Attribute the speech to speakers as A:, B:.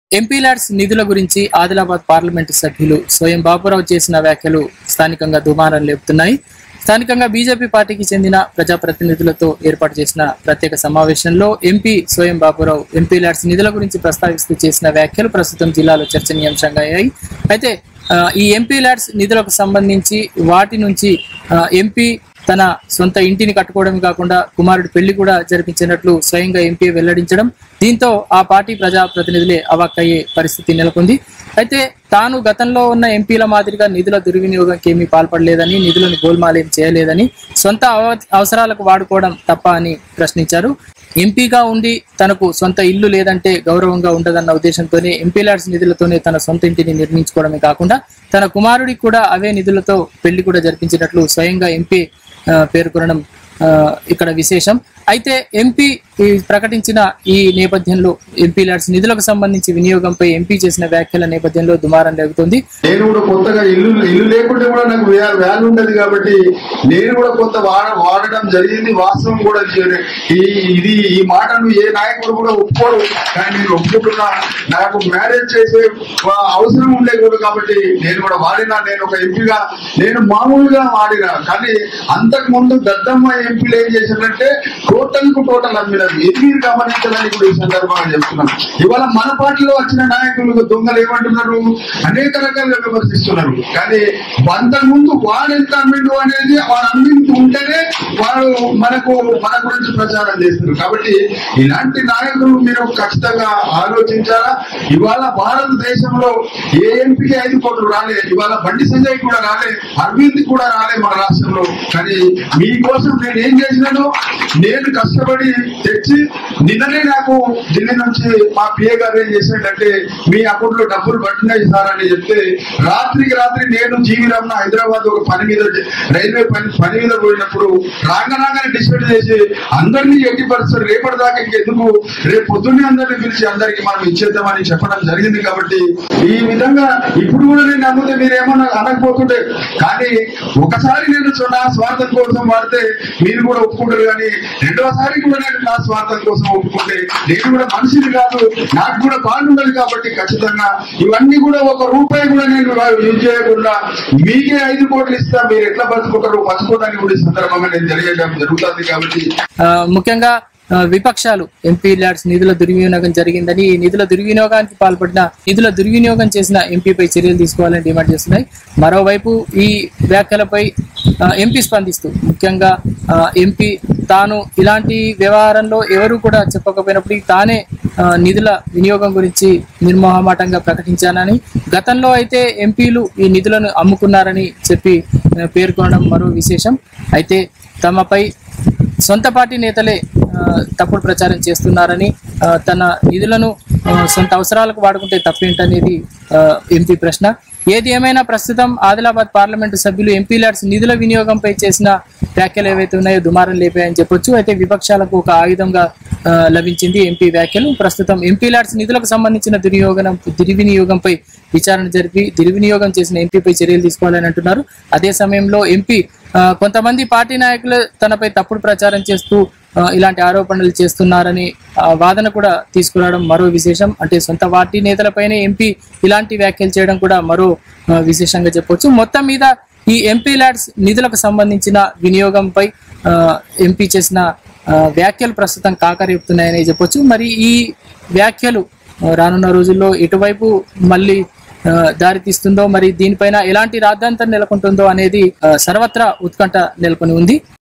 A: MP LADS నిధుల గురించి Adilabad parliament సభ్యులు స్వయం బాపురావు చేసిన వ్యాఖ్యలు స్థానికంగా దుమారం లేపుతున్నాయి. స్థానికంగా బీజేపీ పార్టీకి చెందిన ప్రజాప్రతినిధులతో ఏర్పాటు చేసిన ప్రత్యేక సమావేశంలో ఎంపీ స్వయం బాపురావు ఎంపీ ల్యాడ్స్ నిధుల గురించి ప్రస్తావిస్తూ చేసిన వ్యాఖ్యలు ప్రస్తుతం జిల్లాలో చర్చనీయాంశంగా అయ్యాయి. అయితే ఈ ఎంపీ ల్యాడ్స్ నిధులకు సంబంధించి వాటి నుంచి ఎంపీ తన సొంత ఇంటిని కట్టుకోవడం కాకుండా కుమారుడి పెళ్లి కూడా జరిపించినట్లు స్వయంగా ఎంపీ వెల్లడించడం, దీంతో ఆ పార్టీ ప్రజాప్రతినిధులే అవాక్కయ్యే పరిస్థితి నెలకొంది. అయితే తాను గతంలో ఉన్న ఎంపీల మాదిరిగా నిధుల దుర్వినియోగంకి ఏమీ పాల్పడలేదని, నిధులను గోల్మాలేం చేయలేదని, సొంత అవసరాలకు వాడుకోవడం తప్ప అని ప్రశ్నించారు. ఎంపీగా ఉండి తనకు సొంత ఇల్లు లేదంటే గౌరవంగా ఉండదన్న ఉద్దేశంతోనే ఎంపీ ల్యాడ్స్ నిధులతోనే తన సొంత ఇంటిని నిర్మించుకోవడమే కాకుండా తన కుమారుడికి కూడా అవే నిధులతో పెళ్లి కూడా జరిపించినట్లు స్వయంగా ఎంపీ పేర్కొనడం ఇక్కడ విశేషం. అయితే ఎంపీ ప్రకటించిన ఈ నేపథ్యంలో ఎంపీ ల్యాడ్స్ నిధులకు సంబంధించి వినియోగంపై ఎంపీ చేసిన వ్యాఖ్యల నేపథ్యంలో దుమారం లేగుతుంది.
B: నేను కూడా కొత్తగా ఇల్లు లేకుంటే కూడా నాకు వాల్యూ ఉండదు కాబట్టి నేను కూడా కొంత వాడడం జరిగింది. వాస్తవం కూడా ఈ మాటను ఏ నాయకుడు కూడా ఒప్పుకోరు, కానీ నేను ఒప్పుకుంటున్నా. నాకు మ్యారేజ్ చేసే అవసరం ఉండేది కాబట్టి నేను కూడా వాడినా. నేను ఒక ఎంపీగా నేను మామూలుగా వాడినా, కానీ అంతకు ముందు దద్దమ్మ ఎంపీలు ఏం చేశారంటే టోటల్ అమ్మినారు. ఇది మీరు గమనించాలని కూడా ఈ సందర్భంగా చెప్తున్నాను. ఇవాళ మన పార్టీలో వచ్చిన నాయకులు దొంగలు ఏమంటున్నారు, అనేక రకాలుగా విమర్శిస్తున్నారు. కానీ అంతకు ముందు వాడు ఎంత అమ్మిండు అనేది వాడు అమ్మింది ఉంటేనే వాడు మన గురించి ప్రచారం చేస్తున్నారు. కాబట్టి ఇలాంటి నాయకులు మీరు ఖచ్చితంగా ఆలోచించాలా. ఇవాళ భారతదేశంలో ఏ ఎంపీకి 5 కోట్లు రాలే, ఇవాళ బండి సంజయ్ కూడా రాలే, అరవింద్ కూడా రాలే మన రాష్ట్రంలో. కానీ మీకోసం నేను ఏం చేసినాను, నేను కష్టపడి తెచ్చి నిన్ననే నాకు ఢిల్లీ నుంచి మా పిఏ గారు ఏం చేసినట్టే మీ అకౌంట్ లో డబ్బులు పట్టినాయి సార్ అని చెప్తే రాత్రికి రాత్రి నేను జీవిరామ్న హైదరాబాద్ ఒక పని మీద రైల్వే పని మీద పోయినప్పుడు రాగానే డిసైడ్ చేసి అందరినీ ఎట్టి పరిస్థితులు రేపటిదాకా ఇంకెందుకు రేపు పొద్దున్నే అందరినీ పిలిచి అందరికి మనం ఇచ్చేద్దామని చెప్పడం జరిగింది. కాబట్టి ఈ విధంగా ఇప్పుడు కూడా నేను నమ్మితే మీరేమన్నా అనకపోతుంటే, కానీ ఒకసారి నేను నా స్వార్థం కోసం వాడితే మీరు కూడా ఒప్పుకుంటారు. కానీ రెండోసారి కూడా నేను నా స్వార్థం కోసం ఒప్పుకుంటే నేను కూడా మనిషిని కాదు, నాకు కూడా బాగుండదు. కాబట్టి ఖచ్చితంగా ఇవన్నీ కూడా ఒక రూపాయి కూడా నేను యూజ్ చేయకుండా మీకే 5 కోట్లు ఇస్తా, మీరు ఎట్లా బతుకుంటారు బతుకోవడానికి కూడా ఈ సందర్భంగా నేను తెలియజేయడం జరుగుతుంది. కాబట్టి
A: ముఖ్యంగా విపక్షాలు ఎంపీ ల్యాడ్స్ నిధుల దుర్వినియోగం జరిగిందని, ఈ నిధుల దుర్వినియోగానికి పాల్పడిన నిధుల దుర్వినియోగం చేసిన ఎంపీపై చర్యలు తీసుకోవాలని డిమాండ్ చేస్తున్నాయి. మరోవైపు ఈ వ్యాఖ్యలపై ఎంపీ స్పందిస్తూ ముఖ్యంగా ఎంపీ తాను ఇలాంటి వ్యవహారంలో ఎవరు కూడా చెప్పకపోయినప్పటికీ తానే నిధుల వినియోగం గురించి నిర్మోహమాటంగా ప్రకటించానని, గతంలో అయితే ఎంపీలు ఈ నిధులను అమ్ముకున్నారని చెప్పి పేర్కొనడం మరో విశేషం. అయితే తమపై సొంత పార్టీ నేతలే తప్పుడు ప్రచారం చేస్తున్నారని, తన నిధులను సొంత అవసరాలకు వాడుకుంటే తప్పేంటనేది ఎంపీ ప్రశ్న. ఏది ఏమైనా ప్రస్తుతం ఆదిలాబాద్ పార్లమెంటు సభ్యులు ఎంపీ ల్యాడ్స్ నిధుల వినియోగంపై చేసిన వ్యాఖ్యలు ఏవైతే ఉన్నాయో దుమారం లేపాయని చెప్పొచ్చు. అయితే విపక్షాలకు ఒక ఆయుధంగా లభించింది ఎంపీ వ్యాఖ్యలు. ప్రస్తుతం ఎంపీ ల్యాడ్స్ నిధులకు సంబంధించిన దుర్వినియోగంపై విచారణ జరిపి దుర్వినియోగం చేసిన ఎంపీపై చర్యలు తీసుకోవాలని అంటున్నారు. అదే సమయంలో ఎంపీ కొంతమంది పార్టీ నాయకులు తనపై తప్పుడు ప్రచారం చేస్తూ ఇలాంటి ఆరోపణలు చేస్తున్నారని వాదన కూడా తీసుకురావడం మరో విశేషం. అంటే సొంత పార్టీ నేతలపైనే ఎంపీ ఇలాంటి వ్యాఖ్యలు చేయడం కూడా మరో విశేషంగా చెప్పొచ్చు. మొత్తం మీద ఈ ఎంపీ ల్యాడ్స్ నిధులకు సంబంధించిన వినియోగంపై ఎంపీ చేసిన వ్యాఖ్యలు ప్రస్తుతం కాకరేపుతున్నాయని చెప్పొచ్చు. మరి ఈ వ్యాఖ్యలు రానున్న రోజుల్లో ఎటువైపు మళ్ళీ దారి తీస్తుందో, మరి దీనిపైన ఎలాంటి రాద్ధాంతం నెలకొంటుందో అనేది సర్వత్రా ఉత్కంఠ నెలకొని ఉంది.